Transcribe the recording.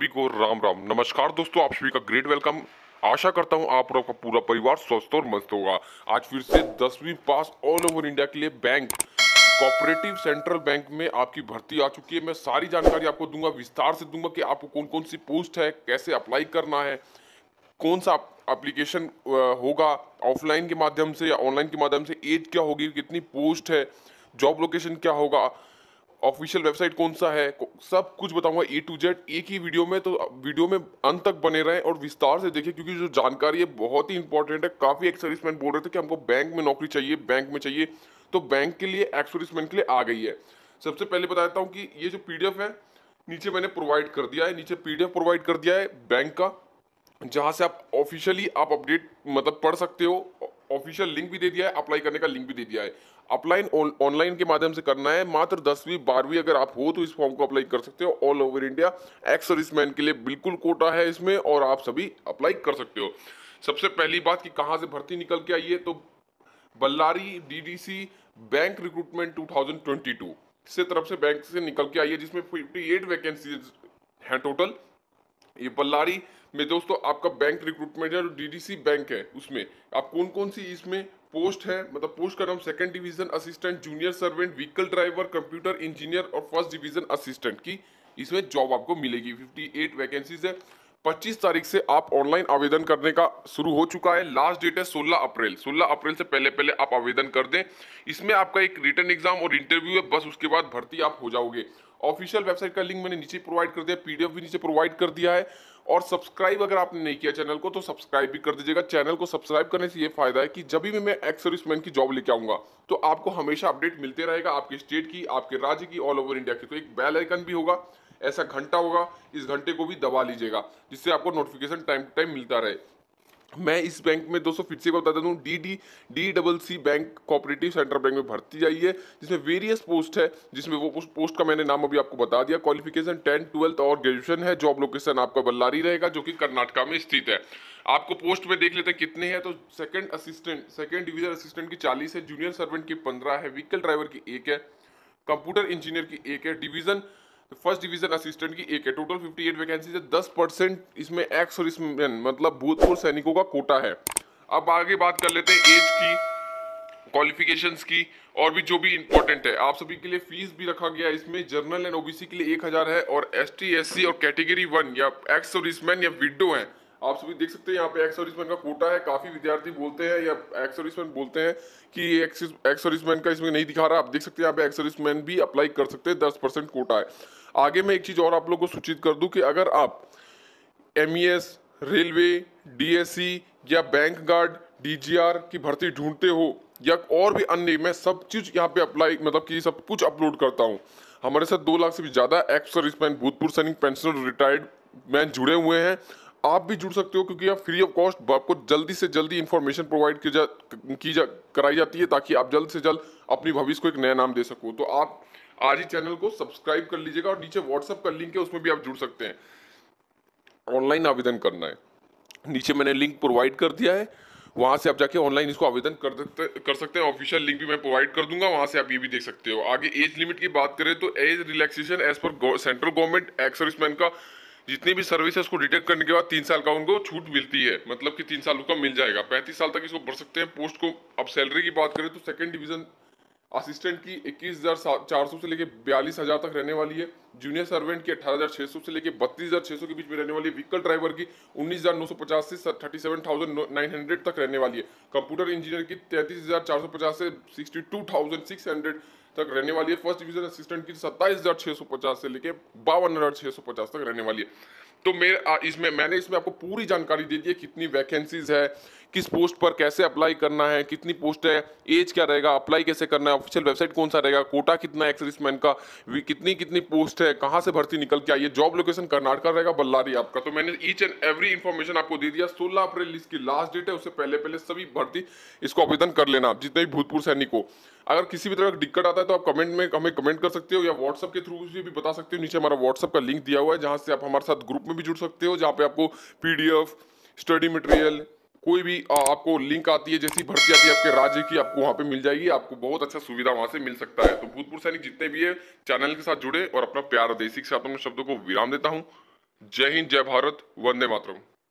सभी को राम राम नमस्कार दोस्तों, आप सभी का ग्रेट वेलकम। आशा करता हूं आप और आपका पूरा परिवार स्वस्थ और मस्त होगा। आज फिर से 10वीं पास ऑल ओवर इंडिया के लिए बैंक कोऑपरेटिव सेंट्रल बैंक में आपकी भर्ती आ चुकी है। मैं सारी जानकारी आपको दूंगा, विस्तार से दूंगा कि आपको कौन कौन सी पोस्ट है, कैसे अप्लाई करना है, कौन सा एप्लीकेशन होगा, ऑफलाइन के माध्यम से या ऑनलाइन के माध्यम से, एज क्या होगी, कितनी पोस्ट है, जॉब लोकेशन क्या होगा, ऑफिशियल वेबसाइट कौन सा है, सब कुछ बताऊंगा ए टू जेड एक ही वीडियो में। तो वीडियो में अंत तक बने रहें और विस्तार से देखिए, क्योंकि जो जानकारी है बहुत ही इंपॉर्टेंट है। काफी एक्स सर्विसमैन बोल रहे थे कि हमको बैंक में नौकरी चाहिए, बैंक में चाहिए, तो बैंक के लिए एक्स सर्विसमैन के लिए आ गई है। सबसे पहले बता देता हूँ कि ये जो पीडीएफ है नीचे मैंने प्रोवाइड कर दिया है, नीचे पीडीएफ प्रोवाइड कर दिया है बैंक का, जहां से आप ऑफिशियली आप अपडेट मतलब पढ़ सकते हो। ऑफिशियल लिंक भी दे दिया है, अप्लाई करने का लिंक भी दे दिया है। अप्लाई ऑनलाइन के माध्यम से करना है। मात्र 10वीं 12वीं अगर आप हो तो इस फॉर्म को अप्लाई कर सकते हो। All over India ex serviceman के लिए बिल्कुल कोटा है इसमें और आप सभी अप्लाई कर सकते हो। सबसे पहली बात कि कहाँ से भर्ती निकल के आई है, तो बल्लारी डीडीसी बैंक रिक्रूटमेंट 2022 से तरफ से बैंक से निकल के आई है, जिसमें 58 वैकेंसीज हैं टोटल। ये बल्लारी में दोस्तों आपका बैंक रिक्रूटमेंट है, जो डीडीसी बैंक है उसमें आप कौन कौन सी इसमें पोस्ट है, मतलब पोस्ट का नाम second division assistant, junior servant, vehicle driver, computer engineer और फर्स्ट डिवीजन असिस्टेंट की इसमें जॉब आपको मिलेगी। 58 वैकेंसीज है। 25 तारीख से आप ऑनलाइन आवेदन करने का शुरू हो चुका है। लास्ट डेट है 16 अप्रैल। 16 अप्रैल से पहले पहले आप आवेदन कर दें। इसमें आपका एक रिटन एग्जाम और इंटरव्यू है, बस उसके बाद भर्ती आप हो जाओगे। ऑफिशियल वेबसाइट का लिंक मैंने नीचे प्रोवाइड कर दिया, पीडीएफ भी नीचे प्रोवाइड कर दिया है। और सब्सक्राइब अगर आपने नहीं किया चैनल को तो सब्सक्राइब भी कर दीजिएगा। चैनल को सब्सक्राइब करने से ये फायदा है कि जब भी मैं एक्स सर्विसमैन की जॉब लेके आऊंगा तो आपको हमेशा अपडेट मिलते रहेगा, आपके स्टेट की, आपके राज्य की, ऑल ओवर इंडिया की। तो एक बेल आइकन भी होगा, ऐसा घंटा होगा, इस घंटे को भी दबा लीजिएगा, जिससे आपको नोटिफिकेशन टाइम टू टाइम मिलता रहे। मैं इस बैंक में दोस्तों फिर से बता देता हूँ, D double C bank cooperative central bank में भर्ती आई है, जिसमें वेरियस पोस्ट है, जिसमें वो पोस्ट का मैंने नाम अभी आपको बता दिया। क्वालिफिकेशन 10th 12th और ग्रेजुएशन है। जॉब लोकेशन आपका बल्लारी रहेगा, जो कि कर्नाटका में स्थित है। आपको पोस्ट में देख लेते हैं कितने हैं, तो सेकंड डिवीजन असिस्टेंट की 40 है, जूनियर सर्वेंट की 15 है, व्हीकल ड्राइवर की 1 है, कंप्यूटर इंजीनियर की 1 है, डिवीजन फर्स्ट डिवीजन असिस्टेंट की 1 है। टोटल 58 वैकेंसी है। 10% इसमें एक्स सर्विसमैन मतलब भूतपूर्व सैनिकों का कोटा है। अब आगे बात कर लेते हैं एज की, क्वालिफिकेशंस की और भी जो भी इंपॉर्टेंट है। आप सभी के लिए फीस भी रखा गया है इसमें। जनरल एंड ओबीसी के लिए 1000 है और एसटी एससी और कैटेगरी 1 या एक्स सर्विसमैन या विडो है। आप सभी देख सकते हैं यहाँ पे एक्स सर्विसमैन का कोटा है। काफी विद्यार्थी बोलते हैं या एक्स सर्विसमैन बोलते हैं कि एक्स सर्विसमैन का इसमें नहीं दिखा रहा। आप देख सकते हैं यहाँ पे एक्स सर्विसमैन भी अप्लाई कर सकते हैं, 10% कोटा है। आगे मैं एक चीज और आप लोगों को सूचित कर दूं कि अगर आप एमईएस, रेलवे, डीएससी या बैंक गार्ड, डीजीआर की भर्ती ढूंढते हो या और भी अन्य, मैं सब चीज यहाँ पे अप्लाई मतलब कि सब कुछ अपलोड करता हूँ। हमारे साथ 2 लाख से भी ज्यादा एक्स सर्विसमैन, भूतपूर्व सैनिक, पेंशनर, रिटायर्ड मैन जुड़े हुए हैं। आप भी जुड़ सकते हो, क्योंकि आप फ्री ऑफ कॉस्ट आपको जल्दी से जल्दी इंफॉर्मेशन प्रोवाइड कराई जाती है, ताकि आप जल्द से जल्द अपनी भविष्य को एक नया नाम दे सको। तो आप आज ही चैनल को सब्सक्राइब कर लीजिएगा और नीचे व्हाट्सएप का लिंक है, उसमें भी आप जुड़ सकते हैं। ऑनलाइन आवेदन करना है, नीचे मैंने लिंक प्रोवाइड कर दिया है, वहां से आप जाके ऑनलाइन इसको आवेदन कर सकते हैं। ऑफिशियल लिंक भी मैं प्रोवाइड कर दूंगा, वहां से आप ये भी देख सकते हो। आगे एज लिमिट की बात करें तो एज रिलैक्सेशन एज पर सेंट्रल गवर्नमेंट एक्स सर्विसमैन का जितनी भी सर्विस है उसको डिटेक्ट करने के बाद 3 साल का उनको छूट मिलती है, मतलब कि 3 साल उसका मिल जाएगा। 35 साल तक इसको बढ़ सकते हैं पोस्ट को। अब सैलरी की बात करें तो सेकंड डिवीजन असिस्टेंट की 21,400 से लेके 42,000 तक रहने वाली है। जूनियर सर्वेंट की 18,600 से लेके 32,600 के बीच में रहने वाली है। व्हीकल ड्राइवर की 19,950 से 37,900 तक रहने वाली है। कंप्यूटर इंजीनियर की 33,450 से 62,600 तक रहने वाली है। फर्स्ट डिवीजन असिस्टेंट की 27,650 से लेके 52,650 तक रहने वाली है। तो मैंने इसमें आपको पूरी जानकारी दे दी है, कितनी वैकेंसीज है, किस पोस्ट पर कैसे अप्लाई करना है, कितनी पोस्ट है, एज क्या रहेगा, अप्लाई कैसे करना है, ऑफिशियल वेबसाइट कौन सा रहेगा, कोटा कितना एक्स सर्विसमैन का, कितनी कितनी पोस्ट है, कहां से भर्ती निकल के आई है, जॉब लोकेशन कर्नाटका रहेगा, बल्लारी आपका। तो मैंने ईच एंड एवरी इंफॉर्मेशन आपको दे दिया। 16 अप्रैल इसकी लास्ट डेट है, उससे पहले पहले सभी भर्ती इसको आवेदन कर लेना आप, जितने भी भूतपूर्व सैनिक हो। अगर किसी भी तरह का दिक्कत आता है तो आप कमेंट में हमें कमेंट कर सकते हो या व्हाट्सएप के थ्रू भी बता सकते हो। नीचे हमारा व्हाट्सएप का लिंक दिया हुआ है, जहां से आप हमारे साथ ग्रुप में भी जुड़ सकते हो, जहां पे आपको पीडीएफ, स्टडी मटेरियल, कोई भी आपको लिंक आती है, जैसी भर्ती आती है आपके राज्य की, आपको वहां पे मिल जाएगी। आपको बहुत अच्छा सुविधा वहां से मिल सकता है। तो भूतपूर्व सैनिक जितने भी है चैनल के साथ जुड़े और अपना प्यार देसी के साथ मैं शब्दों को विराम देता हूँ। जय हिंद, जय भारत, वंदे मातरम।